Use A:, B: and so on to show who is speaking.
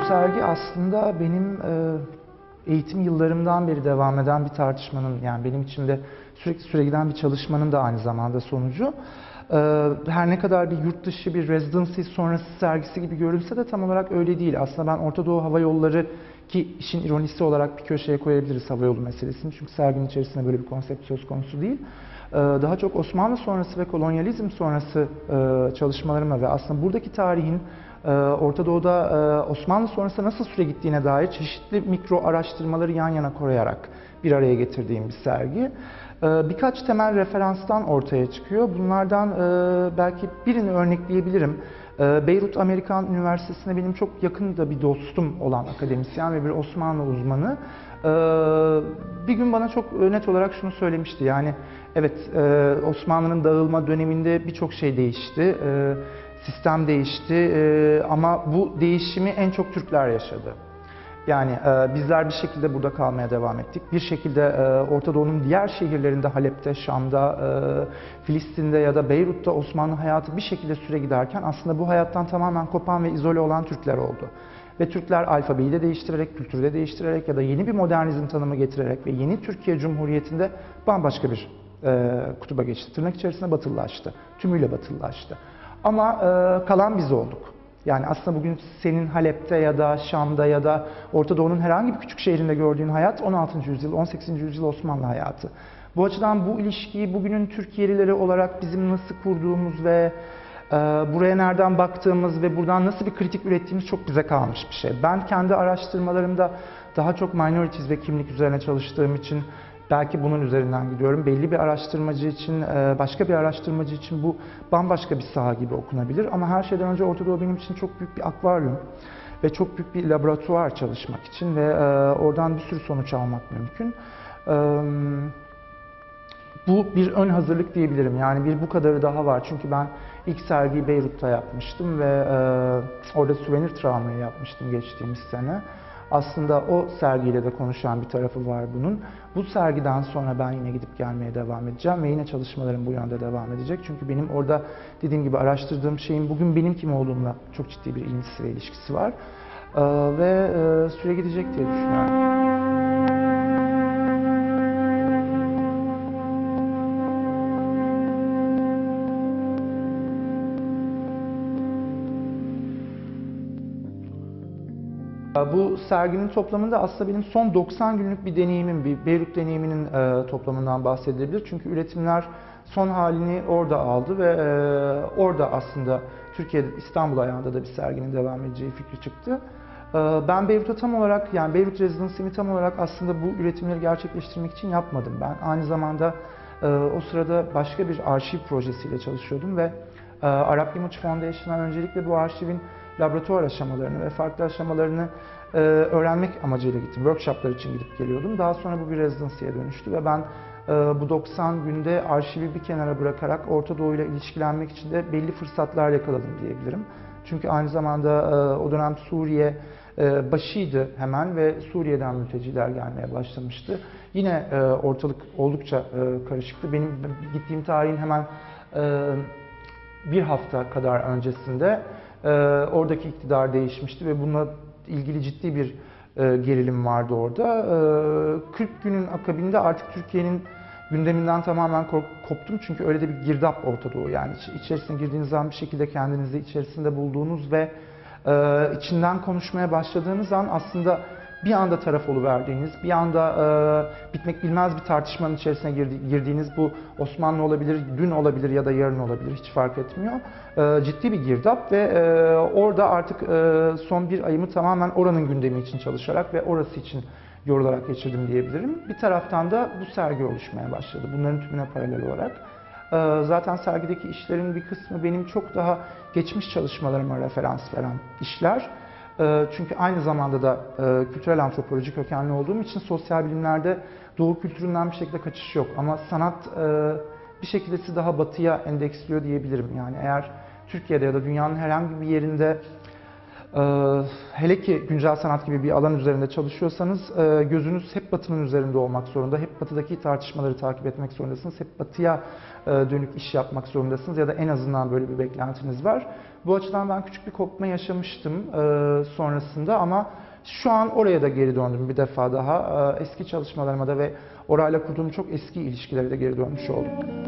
A: sergi aslında benim eğitim yıllarımdan beri devam eden bir tartışmanın, yani benim içimde sürekli süregiden bir çalışmanın da aynı zamanda sonucu. Her ne kadar bir yurt dışı bir residency sonrası sergisi gibi görülse de tam olarak öyle değil. Aslında ben Orta Doğu Hava Yolları, ki işin ironisi olarak bir köşeye koyabiliriz hava yolu meselesini. Çünkü serginin içerisinde böyle bir konsept söz konusu değil. Daha çok Osmanlı sonrası ve kolonyalizm sonrası çalışmalarıma ve aslında buradaki tarihin Orta Doğu'da Osmanlı sonrası nasıl süre gittiğine dair çeşitli mikro araştırmaları yan yana koyarak bir araya getirdiğim bir sergi. Birkaç temel referanstan ortaya çıkıyor. Bunlardan belki birini örnekleyebilirim. Beyrut Amerikan Üniversitesi'nde benim çok yakın da bir dostum olan akademisyen ve bir Osmanlı uzmanı bir gün bana çok net olarak şunu söylemişti. Yani evet, Osmanlı'nın dağılma döneminde birçok şey değişti, sistem değişti ama bu değişimi en çok Türkler yaşadı. Yani bizler bir şekilde burada kalmaya devam ettik. Bir şekilde Orta Doğu'nun diğer şehirlerinde, Halep'te, Şam'da, Filistin'de ya da Beyrut'ta Osmanlı hayatı bir şekilde süre giderken aslında bu hayattan tamamen kopan ve izole olan Türkler oldu. Ve Türkler alfabeyi de değiştirerek, kültürü de değiştirerek ya da yeni bir modernizm tanımı getirerek ve yeni Türkiye Cumhuriyeti'nde bambaşka bir kutuba geçti. Tırnak içerisinde batılılaştı. Tümüyle batılılaştı. Ama kalan biz olduk. Yani aslında bugün senin Halep'te ya da Şam'da ya da Orta Doğu'nun herhangi bir küçük şehrinde gördüğün hayat 16. yüzyıl, 18. yüzyıl Osmanlı hayatı. Bu açıdan bu ilişkiyi bugünün Türkiye'lileri olarak bizim nasıl kurduğumuz ve buraya nereden baktığımız ve buradan nasıl bir kritik ürettiğimiz çok bize kalmış bir şey. Ben kendi araştırmalarımda daha çok minorities ve kimlik üzerine çalıştığım için belki bunun üzerinden gidiyorum. Belli bir araştırmacı için, başka bir araştırmacı için bu bambaşka bir saha gibi okunabilir. Ama her şeyden önce Orta Doğu benim için çok büyük bir akvaryum ve çok büyük bir laboratuvar çalışmak için ve oradan bir sürü sonuç almak mümkün. Bu bir ön hazırlık diyebilirim. Yani bir bu kadarı daha var. Çünkü ben ilk sergiyi Beyrut'ta yapmıştım ve orada Souvenir Tramvayı yapmıştım geçtiğimiz sene. Aslında o sergiyle de konuşan bir tarafı var bunun. Bu sergiden sonra ben yine gidip gelmeye devam edeceğim ve yine çalışmalarım bu yönde devam edecek. Çünkü benim orada dediğim gibi araştırdığım şeyin bugün benim kim olduğumla çok ciddi bir ilintisi ve ilişkisi var. Ve süre gidecek diye düşünüyorum. Bu serginin toplamında aslında benim son 90 günlük bir deneyimim, bir Beyrut deneyiminin toplamından bahsedilebilir. Çünkü üretimler son halini orada aldı ve orada aslında Türkiye'de, İstanbul ayağında da bir serginin devam edeceği fikri çıktı. Ben Beyrut'a tam olarak, yani Beyrut Residency'mi tam olarak aslında bu üretimleri gerçekleştirmek için yapmadım ben. Aynı zamanda o sırada başka bir arşiv projesiyle çalışıyordum ve Arap Image Foundation'dan öncelikle bu arşivin laboratuvar aşamalarını ve farklı aşamalarını öğrenmek amacıyla gittim. Workshoplar için gidip geliyordum. Daha sonra bu bir residency'ye dönüştü ve ben bu 90 günde arşivi bir kenara bırakarak Orta Doğu ile ilişkilenmek için de belli fırsatlar yakaladım diyebilirim. Çünkü aynı zamanda o dönem Suriye başıydı hemen ve Suriye'den mülteciler gelmeye başlamıştı. Yine ortalık oldukça karışıktı. Benim gittiğim tarihin hemen bir hafta kadar öncesinde oradaki iktidar değişmişti ve bununla ilgili ciddi bir gerilim vardı orada. 40 günün akabinde artık Türkiye'nin gündeminden tamamen koptum çünkü öyle de bir girdap Orta Doğu, yani içerisine girdiğiniz zaman bir şekilde kendinizi içerisinde bulduğunuz ve içinden konuşmaya başladığınız an aslında bir anda taraf oluverdiğiniz, bir anda bitmek bilmez bir tartışmanın içerisine girdiğiniz, bu Osmanlı olabilir, dün olabilir ya da yarın olabilir, hiç fark etmiyor. Ciddi bir girdap ve orada artık son bir ayımı tamamen oranın gündemi için çalışarak ve orası için yorularak geçirdim diyebilirim. Bir taraftan da bu sergi oluşmaya başladı, bunların tümüne paralel olarak. Zaten sergideki işlerin bir kısmı benim çok daha geçmiş çalışmalarıma referans veren işler. Çünkü aynı zamanda da kültürel antropoloji kökenli olduğum için sosyal bilimlerde Doğu kültüründen bir şekilde kaçış yok. Ama sanat bir şekilde sizi daha batıya endeksliyor diyebilirim. Yani eğer Türkiye'de ya da dünyanın herhangi bir yerinde Hele ki güncel sanat gibi bir alan üzerinde çalışıyorsanız gözünüz hep Batı'nın üzerinde olmak zorunda. Hep Batı'daki tartışmaları takip etmek zorundasınız. Hep Batı'ya dönük iş yapmak zorundasınız ya da en azından böyle bir beklentiniz var. Bu açıdan ben küçük bir kopma yaşamıştım sonrasında ama şu an oraya da geri döndüm bir defa daha. Eski çalışmalarıma da ve orayla kurduğum çok eski ilişkilere de geri dönmüş oldum.